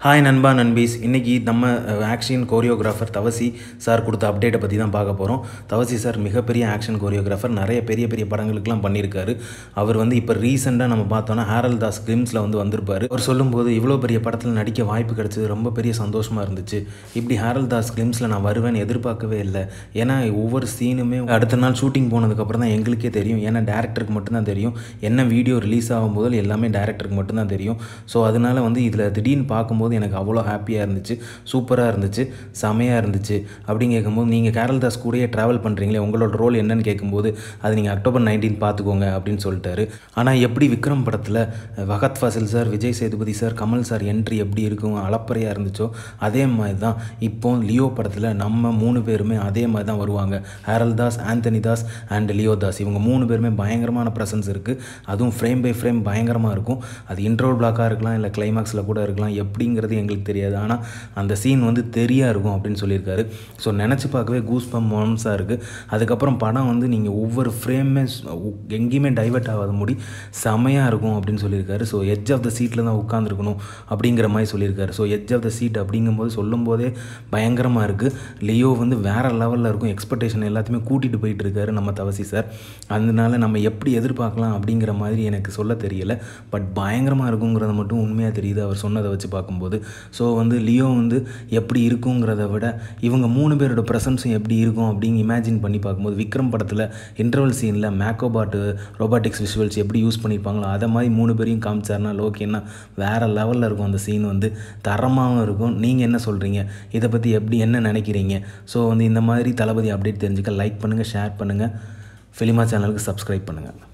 Hi நண்பா நண்பீஸ். இன்றைக்கி நம்ம ஆக்ஷன் கோரியோகிராஃபர் தவசி சார் கொடுத்த அப்டேட்டை பற்றி தான் பார்க்க போகிறோம். தவசி சார் மிகப்பெரிய ஆக்ஷன் கோரியோகிராஃபர், நிறைய பெரிய பெரிய படங்களுக்கெலாம் பண்ணியிருக்காரு. அவர் இப்போ ரீசெண்டாக நம்ம பார்த்தோன்னா ஹேரல் தாஸ் கிளிம்ஸில் வந்திருப்பார். அவர் சொல்லும்போது இவ்வளோ பெரிய படத்தில் நடிக்க வாய்ப்பு கிடச்சது ரொம்ப பெரிய சந்தோஷமாக இருந்துச்சு. இப்படி ஹேரல் தாஸ் கிளிம்ஸில் நான் வருவேன்னு எதிர்பார்க்கவே இல்லை. ஏன்னா ஒவ்வொரு சீனுமே அடுத்த நாள் ஷூட்டிங் போனதுக்கப்புறம் தான் எங்களுக்கே தெரியும். ஏன்னா டேரக்டருக்கு மட்டும்தான் தெரியும். என்ன வீடியோ ரிலீஸ் ஆகும்போது எல்லாமே டேரக்டருக்கு மட்டும்தான் தெரியும். ஸோ அதனால் இதில் திடீர்னு பார்க்கும்போது எனக்கு அவ்வளோ ஹாப்பியாக இருந்துச்சு, சூப்பராக இருந்துச்சு, செமையாக இருந்துச்சு. அப்படின்னு கேட்கும்போது நீங்கள் ஹேரல் தாஸ் கூடயே ட்ராவல் பண்ணுறீங்களே, உங்களோட ரோல் என்னன்னு கேட்கும்போது அது நீங்கள் அக்டோபர் 19 பார்த்துக்கோங்க அப்படின்னு சொல்லிட்டாரு. ஆனால் எப்படி விக்ரம் படத்தில் Fahadh Faasil sir, Vijay Sethupathi sir, Kamal sir entry எப்படி இருக்கும், அளப்பறையாக இருந்துச்சோ அதே மாதிரி தான் இப்போ லியோ படத்தில் நம்ம 3 பேருமே அதே மாதிரி தான் வருவாங்க. Harold Das, Antony Das and Leo Das, இவங்க 3 பேருமே பயங்கரமான ப்ரெசன்ஸ் இருக்குது. அதுவும் ஃப்ரேம் பை ஃப்ரேம் பயங்கரமாக இருக்கும். அது இன்ட்ரோல் பிளாக்காக இருக்கலாம், இல்லை கிளைமாக்ஸில் கூட இருக்கலாம், எப்படிங்கிறது எங்களுக்கு தெரியாது. ஆனால் அந்த சீன் தெரியா இருக்கும் அப்படின்னு சொல்லியிருக்காரு. ஸோ நினச்சி பார்க்கவே கூஸ் மொமெண்ட்ஸாக இருக்குது. அதுக்கப்புறம் படம் நீங்கள் ஒவ்வொரு ஃப்ரேமே எங்கேயுமே டைவெர்ட் ஆகாத முடி செமையாக இருக்கும் அப்படின்னு சொல்லியிருக்காரு. ஸோ எட்ஜ் ஆஃப் த சீட்டில் தான் உட்காந்துருக்கணும் அப்படிங்கிற மாதிரி சொல்லியிருக்காரு. So edge of the seat அப்படிங்கும்போது சொல்லும்போதே பயங்கரமாக இருக்குது. லியோ வேறு லெவலில் இருக்கும். எக்ஸ்பெக்டேஷன் எல்லாத்தையுமே கூட்டிகிட்டு போயிட்டு இருக்காரு நம்ம தவசி சார். அதனால நம்ம எப்படி எதிர்பார்க்கலாம் அப்படிங்கிற மாதிரி எனக்கு சொல்ல தெரியலை. பட் பயங்கரமாக இருக்குங்கிறத மட்டும் உண்மையாக தெரியுது அவர் சொன்னதை வச்சு பார்க்கும்போது. ஸோ லியோ எப்படி இருக்குங்கிறத விட இவங்க 3 பேரோட ப்ரெசன்ஸும் எப்படி இருக்கும் அப்படின்னு இமேஜின் பண்ணி பார்க்கும்போது, விக்ரம் படத்தில் இன்டர்வல் சீனில் மேக்கோபாட்டு ரோபாட்டிக்ஸ் விஷுவல்ஸ் எப்படி யூஸ் பண்ணியிருப்பாங்களோ அதை மாதிரி 3 பேரையும் காமிச்சார்னா ஓகேன்னா வேறு லெவலில் இருக்கும். அந்த சீன் தரமாகவும் இருக்கும். நீங்கள் என்ன சொல்கிறீங்க, இதை பற்றி என்ன நினைக்கிறீங்க? ஸோ இந்த மாதிரி தளபதி அப்டேட் தெரிஞ்சுக்க லைக் பண்ணுங்கள், ஷேர் பண்ணுங்கள், ஃபிலிமா சேனலுக்கு சப்ஸ்கிரைப் பண்ணுங்கள்.